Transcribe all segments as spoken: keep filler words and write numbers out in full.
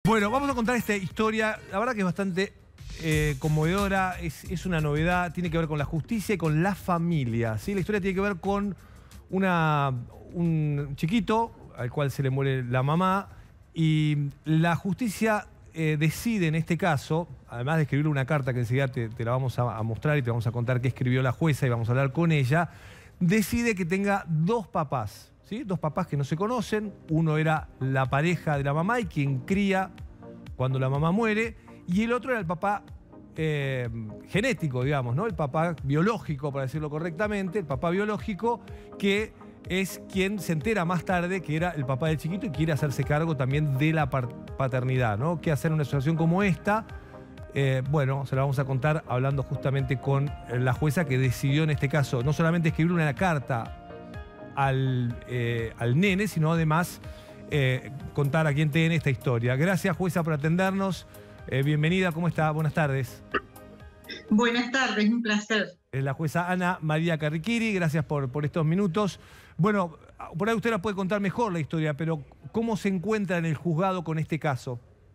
Bueno, vamos a contar esta historia, la verdad que es bastante eh, conmovedora, es, es una novedad, tiene que ver con la justicia y con la familia, ¿sí? La historia tiene que ver con una, un chiquito al cual se le muere la mamá y la justicia eh, decide en este caso, además de escribirle una carta que enseguida te, te la vamos a, a mostrar y te vamos a contar qué escribió la jueza y vamos a hablar con ella, decide que tenga dos papás. ¿Sí? Dos papás que no se conocen, uno era la pareja de la mamá y quien cría cuando la mamá muere, y el otro era el papá eh, genético, digamos, ¿no? El papá biológico, para decirlo correctamente, el papá biológico que es quien se entera más tarde que era el papá del chiquito y quiere hacerse cargo también de la paternidad, ¿no? ¿Qué hacer en una situación como esta? Eh, bueno, se la vamos a contar hablando justamente con la jueza que decidió en este caso no solamente escribir una carta Al, eh, al nene, sino además eh, contar a quién tiene esta historia. Gracias, jueza, por atendernos. Eh, bienvenida, ¿cómo está? Buenas tardes. Buenas tardes, un placer. Es la jueza Ana María Carriquiri, gracias por, por estos minutos. Bueno, por ahí usted la puede contar mejor la historia, pero ¿cómo se encuentra en el juzgado con este caso?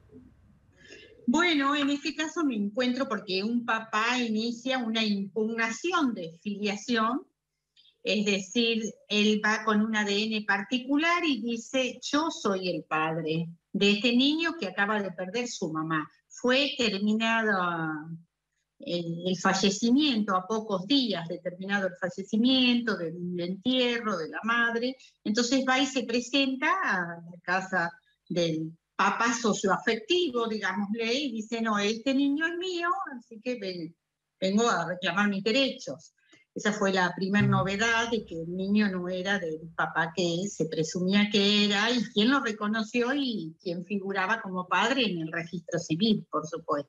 Bueno, en este caso me encuentro porque un papá inicia una impugnación de filiación. Es decir, él va con un A D N particular y dice, yo soy el padre de este niño que acaba de perder su mamá. Fue terminado el, el fallecimiento, a pocos días de terminado el fallecimiento, del entierro de la madre. Entonces va y se presenta a la casa del papá socioafectivo, digámosle, y dice, no, este niño es mío, así que ven, vengo a reclamar mis derechos. Esa fue la primera novedad, de que el niño no era del papá que se presumía que era, y quien lo reconoció y quien figuraba como padre en el registro civil, por supuesto.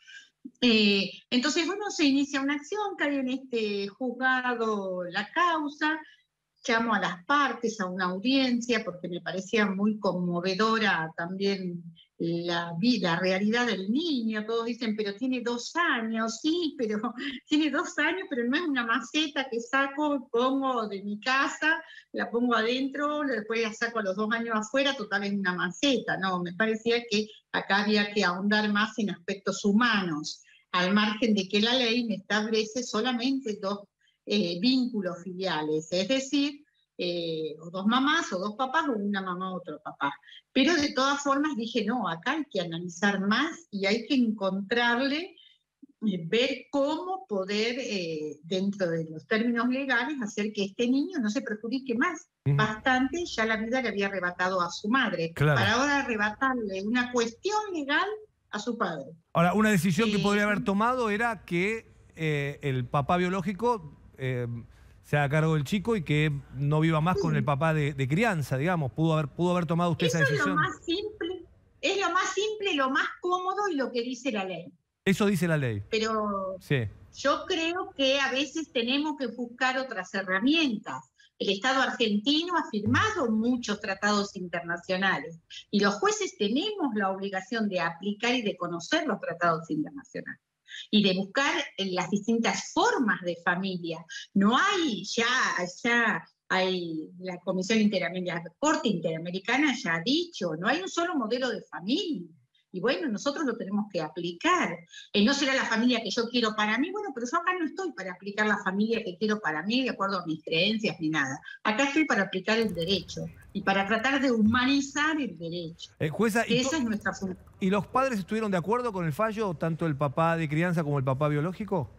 Eh, entonces, bueno, se inicia una acción, cae en este juzgado la causa, llamo a las partes a una audiencia porque me parecía muy conmovedora también la vida, la realidad del niño. Todos dicen, pero tiene dos años, sí, pero tiene dos años, pero no es una maceta que saco, pongo de mi casa, la pongo adentro, después la saco a los dos años afuera, total es una maceta. No, me parecía que acá había que ahondar más en aspectos humanos, al margen de que la ley me establece solamente dos Eh, vínculos filiales, es decir, eh, o dos mamás o dos papás o una mamá o otro papá. Pero de todas formas dije, no, acá hay que analizar más y hay que encontrarle, eh, ver cómo poder, eh, dentro de los términos legales, hacer que este niño no se perjudique más. Uh-huh. Bastante ya la vida le había arrebatado a su madre, claro, para ahora arrebatarle una cuestión legal a su padre. Ahora, una decisión eh, que podría haber tomado era que eh, el papá biológico Eh, se haga cargo del chico y que no viva más sí. con el papá de, de crianza, digamos. ¿Pudo haber, pudo haber tomado usted Eso esa decisión? Es lo más simple, es lo más simple, lo más cómodo y lo que dice la ley. Eso dice la ley. Pero sí. yo creo que a veces tenemos que buscar otras herramientas. El Estado argentino ha firmado muchos tratados internacionales y los jueces tenemos la obligación de aplicar y de conocer los tratados internacionales y de buscar las distintas formas de familia. No hay ya, ya hay la Comisión Interamericana, la Corte Interamericana ya ha dicho, no hay un solo modelo de familia. Y bueno, nosotros lo tenemos que aplicar. Eh, no será la familia que yo quiero para mí, bueno, pero yo acá no estoy para aplicar la familia que quiero para mí de acuerdo a mis creencias ni nada. Acá estoy para aplicar el derecho y para tratar de humanizar el derecho. Eh, jueza, y esa es nuestra función. ¿Y los padres estuvieron de acuerdo con el fallo, tanto el papá de crianza como el papá biológico?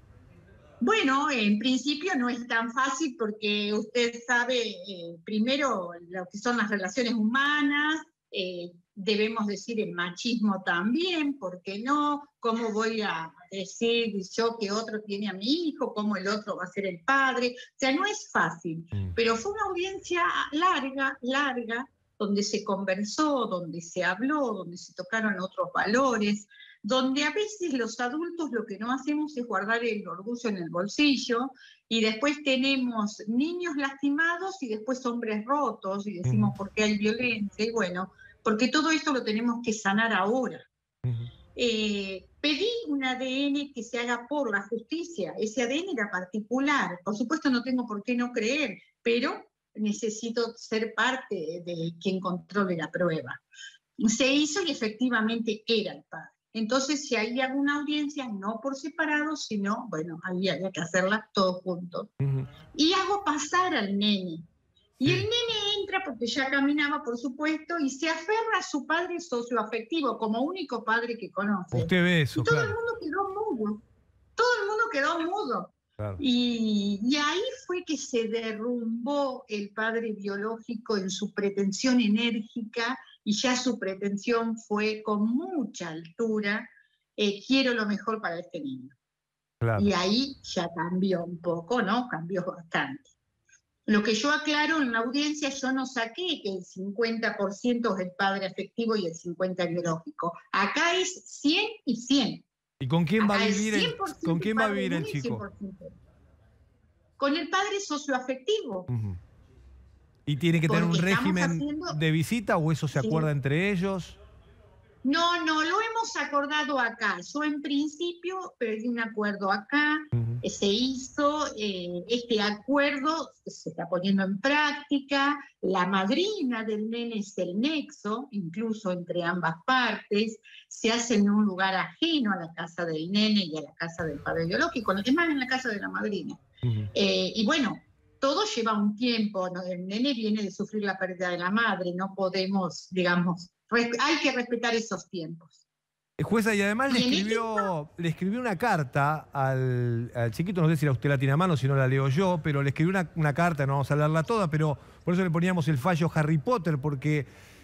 Bueno, en principio no es tan fácil porque usted sabe, eh, primero, lo que son las relaciones humanas, eh, debemos decir el machismo también, ¿por qué no? ¿Cómo voy a decir yo que otro tiene a mi hijo? ¿Cómo el otro va a ser el padre? O sea, no es fácil, mm. pero fue una audiencia larga, larga, donde se conversó, donde se habló, donde se tocaron otros valores, donde a veces los adultos lo que no hacemos es guardar el orgullo en el bolsillo y después tenemos niños lastimados y después hombres rotos y decimos, ¿por qué hay violencia? Y bueno, porque todo esto lo tenemos que sanar ahora. Uh-huh. eh, pedí un A D N que se haga por la justicia, ese A D N era particular, por supuesto no tengo por qué no creer, pero necesito ser parte de quien controle la prueba. Se hizo y efectivamente era el padre. Entonces, si hay alguna audiencia, no por separado, sino, bueno, había, había que hacerla todos juntos. Uh-huh. Y hago pasar al nene. Y sí. El nene entra porque ya caminaba, por supuesto, y se aferra a su padre socioafectivo, como único padre que conoce. Usted ve eso, y todo claro. el mundo quedó mudo. Todo el mundo quedó mudo. Claro. Y, y ahí fue que se derrumbó el padre biológico en su pretensión enérgica, y ya su pretensión fue con mucha altura, eh, quiero lo mejor para este niño. Claro. Y ahí ya cambió un poco, ¿no? Cambió bastante. Lo que yo aclaro en la audiencia, yo no saqué que el cincuenta por ciento es el padre afectivo y el cincuenta por ciento biológico. Acá es cien y cien. ¿Y con quién va a vivir el, ¿con quién va a vivir el chico? Con el padre socioafectivo. Uh-huh. ¿Y tiene que tener un régimen haciendo... de visita o eso se acuerda sí. entre ellos? No, no, lo hemos acordado acá. Yo en principio perdí un acuerdo acá, uh-huh. se hizo, eh, este acuerdo se está poniendo en práctica, la madrina del nene es el nexo, incluso entre ambas partes, se hace en un lugar ajeno a la casa del nene y a la casa del padre biológico, es más en la casa de la madrina. Uh-huh. eh, y bueno, todo lleva un tiempo, ¿no? El nene viene de sufrir la pérdida de la madre, no podemos, digamos, hay que respetar esos tiempos. Jueza, y además le escribió, este... le escribió una carta al, al chiquito, no sé si la usted la tiene a mano, si no la leo yo, pero le escribió una, una carta, no vamos a hablarla toda, pero por eso le poníamos el fallo Harry Potter, porque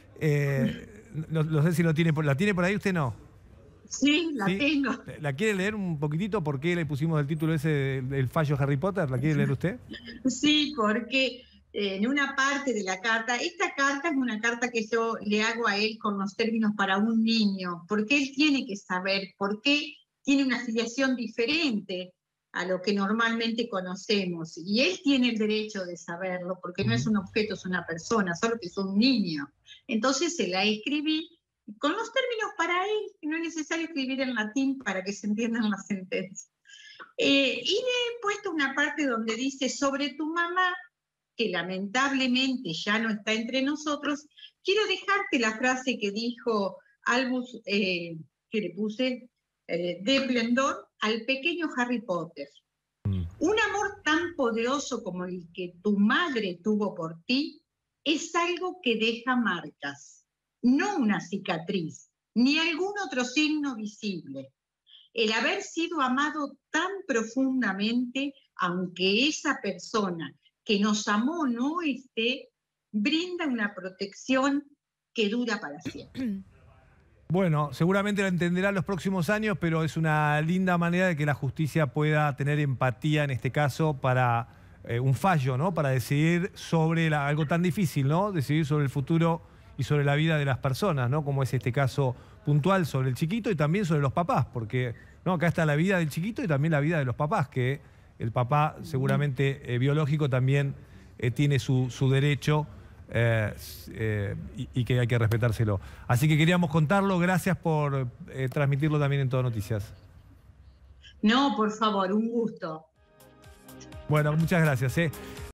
eh, no, no sé si lo tiene, ¿la tiene por ahí usted no? Sí, la ¿Sí? tengo. ¿La quiere leer un poquitito? ¿Por qué le pusimos el título ese del, del fallo Harry Potter? ¿La quiere leer usted? Sí, porque eh, en una parte de la carta, esta carta es una carta que yo le hago a él con los términos para un niño, porque él tiene que saber por qué tiene una filiación diferente a lo que normalmente conocemos. Y él tiene el derecho de saberlo, porque no es un objeto, es una persona, solo que es un niño. Entonces se la escribí con los términos para él, que no es necesario escribir en latín para que se entiendan las sentencias. Eh, y le he puesto una parte donde dice, sobre tu mamá, que lamentablemente ya no está entre nosotros, quiero dejarte la frase que dijo Albus, eh, que le puse, eh, de esplendor al pequeño Harry Potter. Mm. Un amor tan poderoso como el que tu madre tuvo por ti es algo que deja marcas. No una cicatriz, ni algún otro signo visible. El haber sido amado tan profundamente, aunque esa persona que nos amó no esté, brinda una protección que dura para siempre. Bueno, seguramente lo entenderá en los próximos años, pero es una linda manera de que la justicia pueda tener empatía en este caso para eh, un fallo, ¿no? Para decidir sobre la, algo tan difícil, ¿no? Decidir sobre el futuro y sobre la vida de las personas, ¿no? Como es este caso puntual sobre el chiquito y también sobre los papás, porque ¿no? acá está la vida del chiquito y también la vida de los papás, que el papá seguramente eh, biológico también eh, tiene su, su derecho eh, eh, y, y que hay que respetárselo. Así que queríamos contarlo, gracias por eh, transmitirlo también en Todo Noticias. No, por favor, un gusto. Bueno, muchas gracias. ¿eh?